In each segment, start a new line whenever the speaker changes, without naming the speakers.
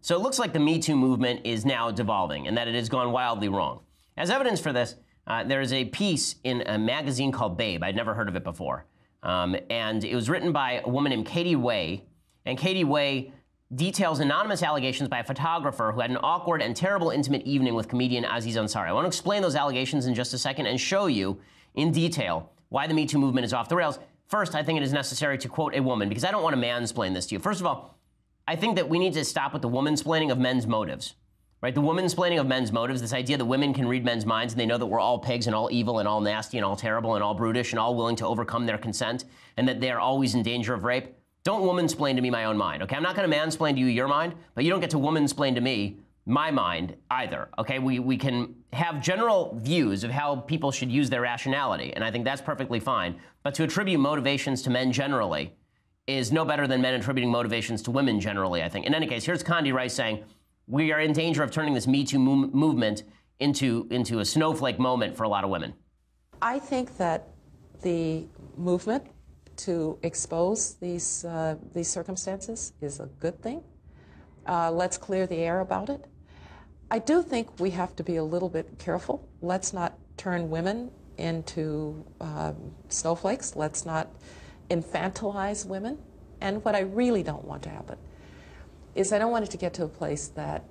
So it looks like the Me Too movement is now devolving and that it has gone wildly wrong. As evidence for this, there is a piece in a magazine called Babe. I'd never heard of it before. And it was written by a woman named Katie Way. And Katie Way details anonymous allegations by a photographer who had an awkward and terrible intimate evening with comedian Aziz Ansari. I want to explain those allegations in just a second and show you in detail why the Me Too movement is off the rails. First, I think it is necessary to quote a woman, because I don't want to mansplain this to you. First of all, I think that we need to stop with the womansplaining of men's motives, right? The womansplaining of men's motives, this idea that women can read men's minds and they know that we're all pigs and all evil and all nasty and all terrible and all brutish and all willing to overcome their consent and that they are always in danger of rape. Don't womansplain to me my own mind, okay? I'm not going to mansplain to you your mind, but you don't get to womansplain to me my mind either, okay? We can have general views of how people should use their rationality, and I think that's perfectly fine. But to attribute motivations to men generally is no better than men attributing motivations to women generally, I think. In any case, here's Condi Rice saying, we are in danger of turning this Me Too movement into a snowflake moment for a lot of women.
I think that the movement to expose these circumstances is a good thing. Let's clear the air about it. I do think we have to be a little bit careful. Let's not turn women into snowflakes. Let's not infantilize women. And what I really don't want to happen is I don't want it to get to a place that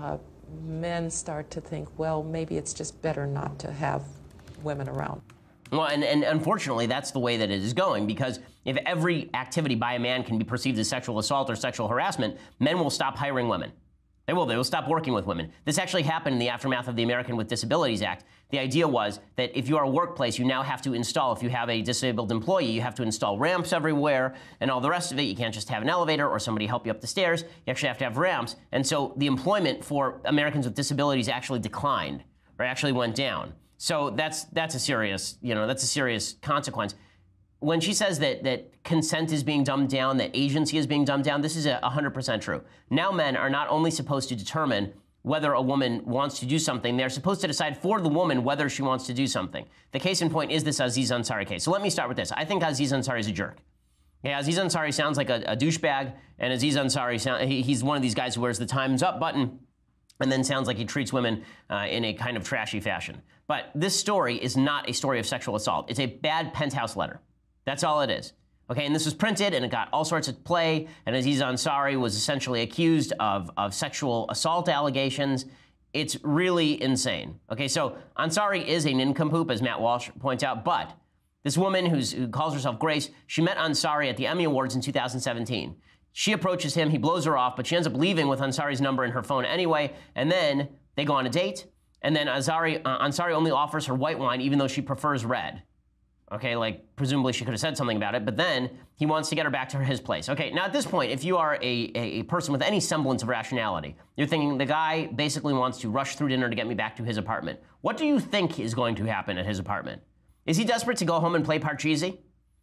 men start to think, well, maybe it's just better not to have women around.
Well, and unfortunately, that's the way that it is going, because if every activity by a man can be perceived as sexual assault or sexual harassment, men will stop hiring women. They will stop working with women. This actually happened in the aftermath of the American with Disabilities Act. The idea was that if you are a workplace, you now have to install, if you have a disabled employee, you have to install ramps everywhere and all the rest of it. You can't just have an elevator or somebody help you up the stairs. You actually have to have ramps. And so the employment for Americans with disabilities actually declined, or actually went down. So that's a serious, that's a serious consequence. When she says that consent is being dumbed down, that agency is being dumbed down, this is 100% true. Now men are not only supposed to determine whether a woman wants to do something, they're supposed to decide for the woman whether she wants to do something. The case in point is this Aziz Ansari case. So let me start with this. I think Aziz Ansari is a jerk. Yeah, Aziz Ansari sounds like a douchebag, and Aziz Ansari, he's one of these guys who wears the Time's Up button and then sounds like he treats women in a kind of trashy fashion. But this story is not a story of sexual assault. It's a bad penthouse letter. That's all it is. Okay, and this was printed and it got all sorts of play, and Aziz Ansari was essentially accused of sexual assault allegations. It's really insane. Okay, so Ansari is a nincompoop, as Matt Walsh points out, but this woman who calls herself Grace, she met Ansari at the Emmy Awards in 2017. She approaches him, he blows her off, but she ends up leaving with Ansari's number in her phone anyway, and then they go on a date, and then Ansari only offers her white wine even though she prefers red. Okay, like presumably she could have said something about it, but then he wants to get her back to his place. Okay, now at this point, if you are a person with any semblance of rationality, you're thinking the guy basically wants to rush through dinner to get me back to his apartment. What do you think is going to happen at his apartment? Is he desperate to go home and play Parcheesi?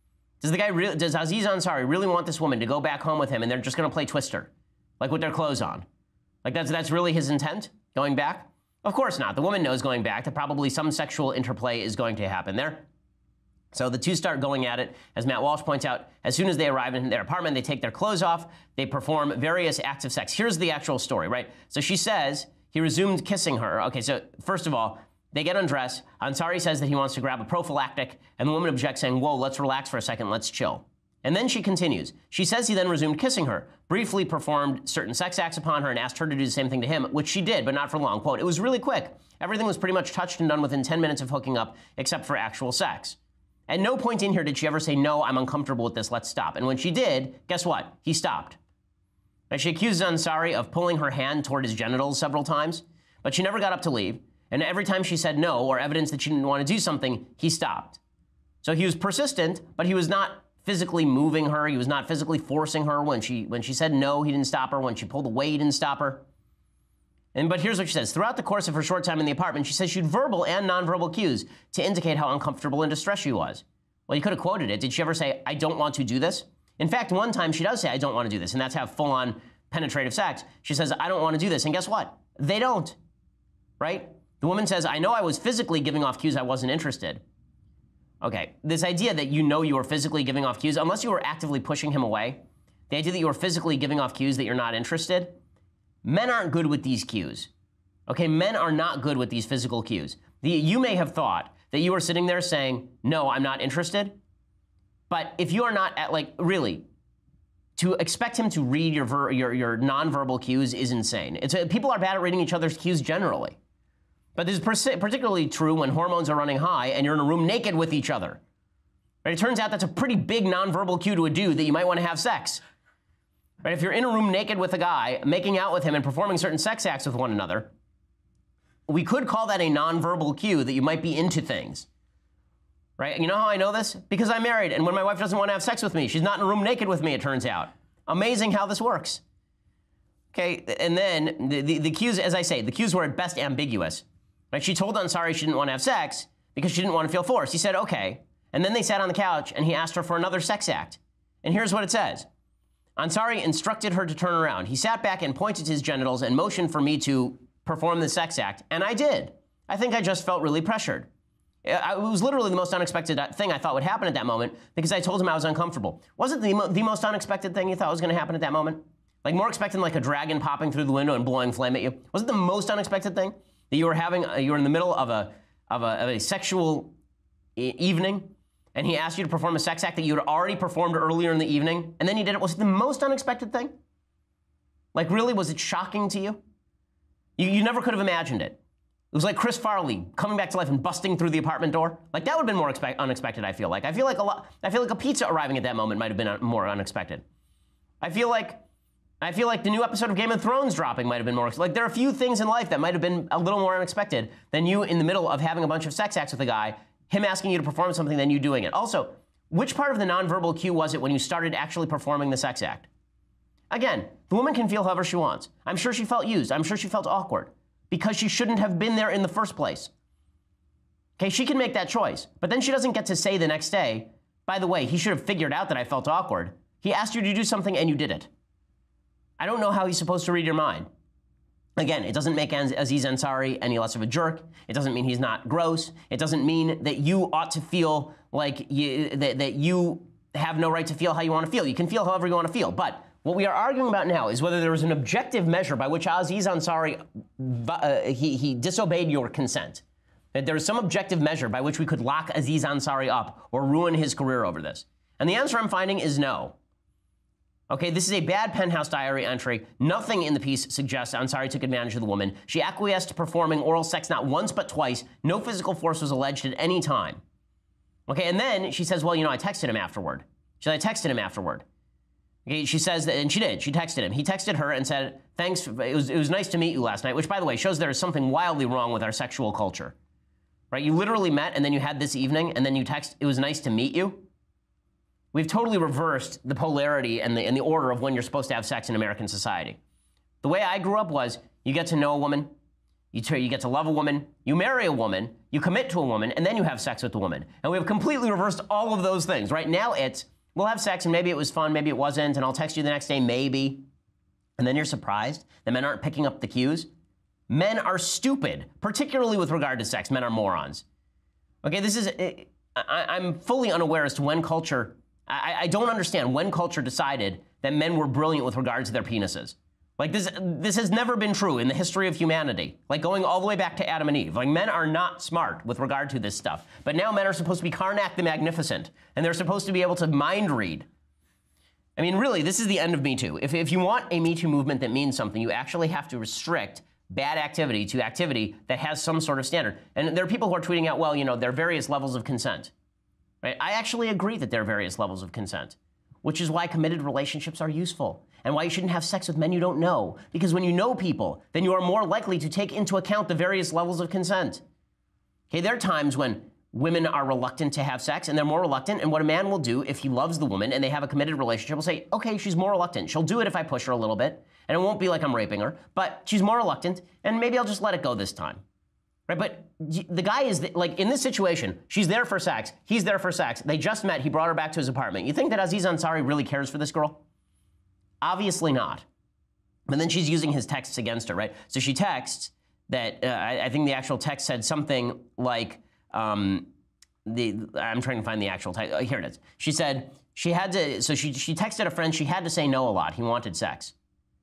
Does Aziz Ansari really want this woman to go back home with him and they're just gonna play Twister? Like with their clothes on? Like that's really his intent, going back? Of course not. The woman knows going back that probably some sexual interplay is going to happen there. So the two start going at it. As Matt Walsh points out, as soon as they arrive in their apartment, they take their clothes off, they perform various acts of sex. Here's the actual story, right? So she says he resumed kissing her. Okay, so first of all, they get undressed. Ansari says that he wants to grab a prophylactic, and the woman objects, saying, whoa, let's relax for a second, let's chill. And then she continues. She says he then resumed kissing her, briefly performed certain sex acts upon her, and asked her to do the same thing to him, which she did, but not for long. Quote, it was really quick. Everything was pretty much touched and done within 10 minutes of hooking up, except for actual sex. At no point in here did she ever say, no, I'm uncomfortable with this, let's stop. And when she did, guess what? He stopped. Now, she accused Ansari of pulling her hand toward his genitals several times, but she never got up to leave. And every time she said no, or evidence that she didn't want to do something, he stopped. So he was persistent, but he was not physically moving her. He was not physically forcing her. When she said no, he didn't stop her. When she pulled away, he didn't stop her. But here's what she says. Throughout the course of her short time in the apartment, she says she had verbal and nonverbal cues to indicate how uncomfortable and distressed she was. Well, you could have quoted it. Did she ever say, I don't want to do this? In fact, one time she does say, I don't want to do this, and that's have full-on penetrative sex. She says, I don't want to do this, and guess what? They don't, right? The woman says, I know I was physically giving off cues I wasn't interested. Okay, this idea that you know you were physically giving off cues, unless you were actively pushing him away, the idea that you were physically giving off cues that you're not interested, Men aren't good with these cues. Okay, men are not good with these physical cues. You may have thought that you were sitting there saying, no, I'm not interested. But if you are not really, to expect him to read your nonverbal cues is insane. People are bad at reading each other's cues generally. But this is particularly true when hormones are running high and you're in a room naked with each other. Right? It turns out that's a pretty big nonverbal cue to a dude that you might want to have sex. Right? If you're in a room naked with a guy, making out with him and performing certain sex acts with one another, we could call that a nonverbal cue that you might be into things. Right? You know how I know this? Because I'm married, and when my wife doesn't want to have sex with me, she's not in a room naked with me, it turns out. Amazing how this works. Okay, and then the cues, as I say, the cues were at best ambiguous. Right? She told Ansari she didn't want to have sex because she didn't want to feel forced. He said, okay. And then they sat on the couch, and he asked her for another sex act. And here's what it says. Ansari instructed her to turn around. He sat back and pointed to his genitals and motioned for me to perform the sex act, and I did. I think I just felt really pressured. It was literally the most unexpected thing I thought would happen at that moment because I told him I was uncomfortable. Was it the most unexpected thing you thought was going to happen at that moment? Like more expecting like a dragon popping through the window and blowing flame at you? Was it the most unexpected thing that you were in the middle of a sexual evening and he asked you to perform a sex act that you had already performed earlier in the evening and then you did it? Was it the most unexpected thing? Like really, was it shocking to you? You never could have imagined it. It was like Chris Farley coming back to life and busting through the apartment door. Like that would have been more unexpected, I feel like. I feel like a pizza arriving at that moment might have been more unexpected. I feel like the new episode of Game of Thrones dropping might have been more, like there are a few things in life that might have been a little more unexpected than you in the middle of having a bunch of sex acts with a guy, him asking you to perform something, then you doing it. Also, which part of the nonverbal cue was it when you started actually performing the sex act? Again, the woman can feel however she wants. I'm sure she felt used. I'm sure she felt awkward because she shouldn't have been there in the first place. Okay, she can make that choice, but then she doesn't get to say the next day, by the way, he should have figured out that I felt awkward. He asked you to do something and you did it. I don't know how he's supposed to read your mind. Again, it doesn't make Aziz Ansari any less of a jerk. It doesn't mean he's not gross. It doesn't mean that you ought to feel like that you have no right to feel how you want to feel. You can feel however you want to feel, but what we are arguing about now is whether there was an objective measure by which Aziz Ansari, he disobeyed your consent. That there is some objective measure by which we could lock Aziz Ansari up or ruin his career over this. And the answer I'm finding is no. Okay, this is a bad Penthouse Diary entry. Nothing in the piece suggests Ansari took advantage of the woman. She acquiesced to performing oral sex not once but twice. No physical force was alleged at any time. Okay, and then she says, well, I texted him afterward. She said, I texted him afterward. Okay, she says that, and she did. She texted him. He texted her and said, thanks, it was nice to meet you last night, which, by the way, shows there is something wildly wrong with our sexual culture. Right? You literally met, and then you had this evening, and then you text, it was nice to meet you. We've totally reversed the polarity and the order of when you're supposed to have sex in American society. The way I grew up was, you get to know a woman, you get to love a woman, you marry a woman, you commit to a woman, and then you have sex with the woman. And we have completely reversed all of those things. Right now it's, we'll have sex and maybe it was fun, maybe it wasn't, and I'll text you the next day, maybe. And then you're surprised that men aren't picking up the cues. Men are stupid, particularly with regard to sex. Men are morons. Okay, this is, I'm fully unaware as to when culture, I don't understand when culture decided that men were brilliant with regard to their penises. Like this has never been true in the history of humanity. Like going all the way back to Adam and Eve. Like men are not smart with regard to this stuff. But now men are supposed to be Karnak the Magnificent. And they're supposed to be able to mind read. I mean, really, this is the end of Me Too. If you want a Me Too movement that means something, you actually have to restrict bad activity to activity that has some sort of standard. And there are people who are tweeting out, well, there are various levels of consent. Right? I actually agree that there are various levels of consent, which is why committed relationships are useful and why you shouldn't have sex with men you don't know. Because when you know people, then you are more likely to take into account the various levels of consent. Okay, there are times when women are reluctant to have sex and they're more reluctant, and what a man will do if he loves the woman and they have a committed relationship will say, okay, she's more reluctant. She'll do it if I push her a little bit, and it won't be like I'm raping her, but she's more reluctant, and maybe I'll just let it go this time. Right, but the guy is, like, in this situation, she's there for sex, he's there for sex, they just met, he brought her back to his apartment. You think that Aziz Ansari really cares for this girl? Obviously not. But then she's using his texts against her, right? So she texts that, I think the actual text said something like, I'm trying to find the actual text, here it is. She said she had to, so she texted a friend, she had to say no a lot, he wanted sex.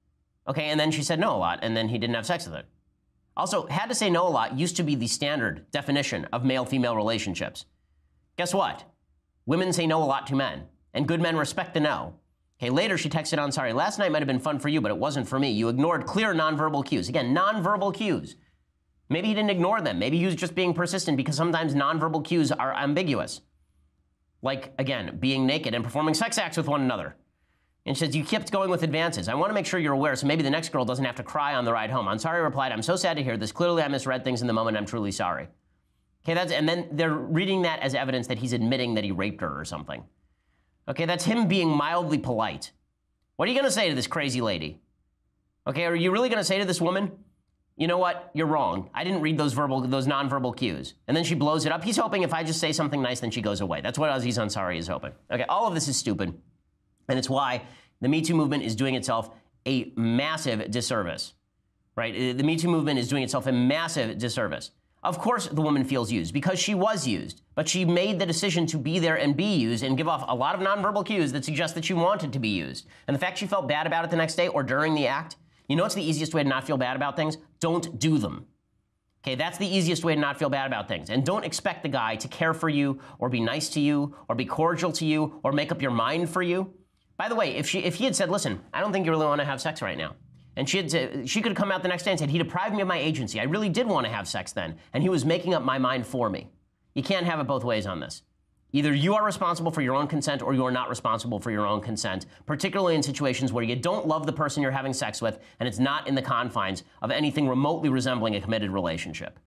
Okay, and then she said no a lot, and then he didn't have sex with her. Also, had to say no a lot used to be the standard definition of male-female relationships. Guess what? Women say no a lot to men, and good men respect the no. Okay, later she texted on, sorry, last night might have been fun for you, but it wasn't for me. You ignored clear nonverbal cues. Again, nonverbal cues. Maybe he didn't ignore them. Maybe he was just being persistent because sometimes nonverbal cues are ambiguous. Like, again, being naked and performing sex acts with one another. And she says, you kept going with advances. I want to make sure you're aware so maybe the next girl doesn't have to cry on the ride home. Ansari replied, I'm so sad to hear this. Clearly I misread things in the moment. I'm truly sorry. Okay, and then they're reading that as evidence that he's admitting that he raped her or something. Okay, that's him being mildly polite. What are you going to say to this crazy lady? Okay, are you really going to say to this woman, you know what, you're wrong. I didn't read those nonverbal cues. And then she blows it up. He's hoping if I just say something nice, then she goes away. That's what Aziz Ansari is hoping. Okay, all of this is stupid. And it's why the Me Too movement is doing itself a massive disservice, right? The Me Too movement is doing itself a massive disservice. Of course the woman feels used because she was used, but she made the decision to be there and be used and give off a lot of nonverbal cues that suggest that she wanted to be used. And the fact she felt bad about it the next day or during the act, you know what's the easiest way to not feel bad about things? Don't do them. Okay, that's the easiest way to not feel bad about things. And don't expect the guy to care for you or be nice to you or be cordial to you or make up your mind for you. By the way, if he had said, listen, I don't think you really want to have sex right now. And she could have come out the next day and said, he deprived me of my agency. I really did want to have sex then. And he was making up my mind for me. You can't have it both ways on this. Either you are responsible for your own consent or you are not responsible for your own consent, particularly in situations where you don't love the person you're having sex with and it's not in the confines of anything remotely resembling a committed relationship.